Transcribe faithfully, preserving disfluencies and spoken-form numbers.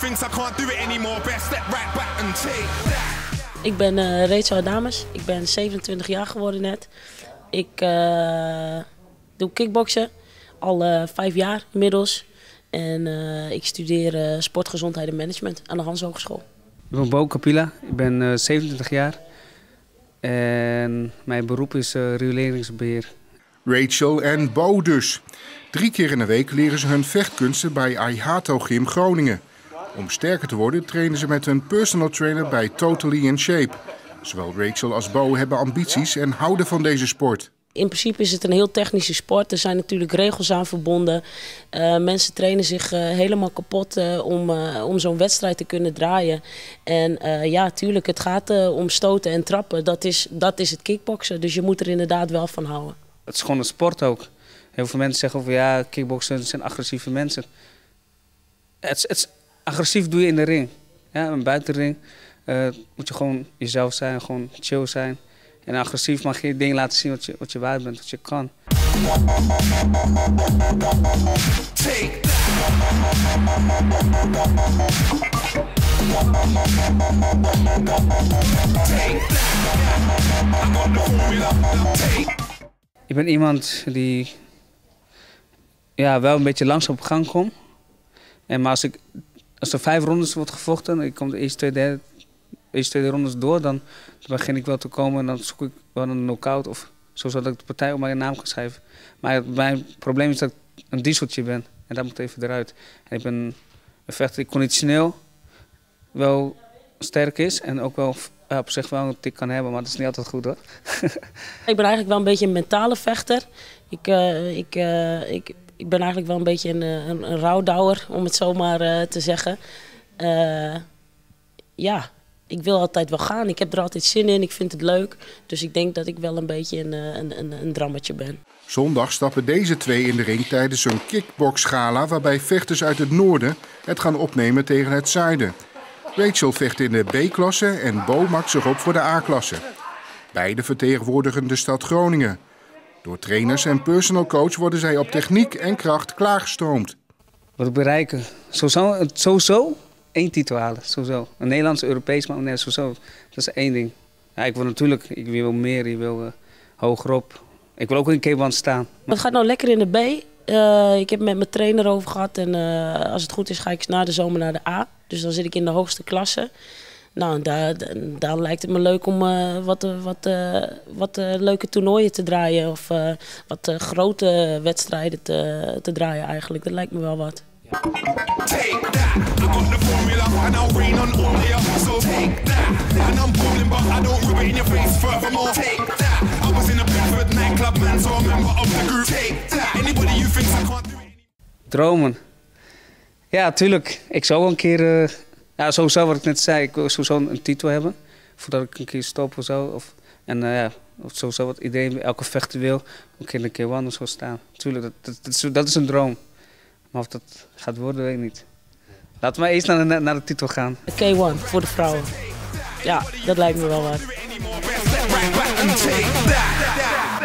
Ik ben uh, Rachel Adames, ik ben zevenentwintig jaar geworden net. Ik uh, doe kickboksen, al uh, vijf jaar inmiddels. En uh, ik studeer uh, sportgezondheid en management aan de Hans Hogeschool. Ik ben Bo Kapila, ik ben uh, zevenentwintig jaar. En mijn beroep is uh, rioleringsbeheer. Rachel en Bo dus. Drie keer in de week leren ze hun vechtkunsten bij Aihato Gym Groningen. Om sterker te worden trainen ze met hun personal trainer bij Totally in Shape. Zowel Rachel als Bo hebben ambities en houden van deze sport. In principe is het een heel technische sport. Er zijn natuurlijk regels aan verbonden. Uh, mensen trainen zich uh, helemaal kapot uh, om, uh, om zo'n wedstrijd te kunnen draaien. En uh, ja, tuurlijk, het gaat uh, om stoten en trappen. Dat is, dat is het kickboksen. Dus je moet er inderdaad wel van houden. Het is gewoon een sport ook. Heel veel mensen zeggen over ja, kickboksen zijn agressieve mensen. Het, het, agressief doe je in de ring. Ja, een buitenring uh, moet je gewoon jezelf zijn, gewoon chill zijn. En agressief mag je dingen laten zien wat je, wat je waard bent, wat je kan. Ik ben iemand die ja, wel een beetje langzaam op gang komt. En maar als, ik, als er vijf rondes wordt gevochten, ik kom de eerste, twee, derde, eerste, tweede rondes door, dan, dan begin ik wel te komen en dan zoek ik wel een knock-out of zo, zodat ik de partij op mijn naam kan schrijven. Maar mijn probleem is dat ik een dieseltje ben en dat moet even eruit. En ik ben een vechter die conditioneel wel sterk is en ook wel ja, op zich wel een tik kan hebben, maar dat is niet altijd goed hoor. Ik ben eigenlijk wel een beetje een mentale vechter. Ik, uh, ik, uh, ik, ik ben eigenlijk wel een beetje een, een, een rouwdouwer, om het zo maar uh, te zeggen. Uh, ja, ik wil altijd wel gaan. Ik heb er altijd zin in. Ik vind het leuk. Dus ik denk dat ik wel een beetje een, een, een, een drammetje ben. Zondag stappen deze twee in de ring tijdens een kickboxgala waarbij vechters uit het noorden het gaan opnemen tegen het zuiden. Rachel vecht in de B-klasse en Bo maakt zich op voor de A-klasse. Beide vertegenwoordigen de stad Groningen. Door trainers en personal coach worden zij op techniek en kracht klaargestoomd. Wat ik bereiken? Sowieso, sowieso één titel halen. Sowieso. Een Nederlands, Europees, maar nee, sowieso. Dat is één ding. Ja, ik wil natuurlijk, ik wil meer, ik wil uh, hogerop. Ik wil ook in K één staan. Het gaat nou lekker in de B. Uh, ik heb met mijn trainer over gehad en uh, als het goed is ga ik na de zomer naar de A. Dus dan zit ik in de hoogste klasse. Nou, daar, daar lijkt het me leuk om uh, wat, wat, uh, wat uh, leuke toernooien te draaien of uh, wat uh, grote wedstrijden te, te draaien eigenlijk. Dat lijkt me wel wat. Dromen. Ja, tuurlijk. Ik zou wel een keer, uh, ja, sowieso wat ik net zei, ik wil sowieso een titel hebben. Voordat ik een keer stop of zo. Of, en uh, ja, of sowieso wat iedereen, elke vechter wil, een keer in de K één of zo staan. Tuurlijk, dat, dat, dat, is, dat is een droom. Maar of dat gaat worden, weet ik niet. Laten we maar eerst naar de, naar de titel gaan. K één voor de vrouwen. Ja, dat lijkt me wel wat.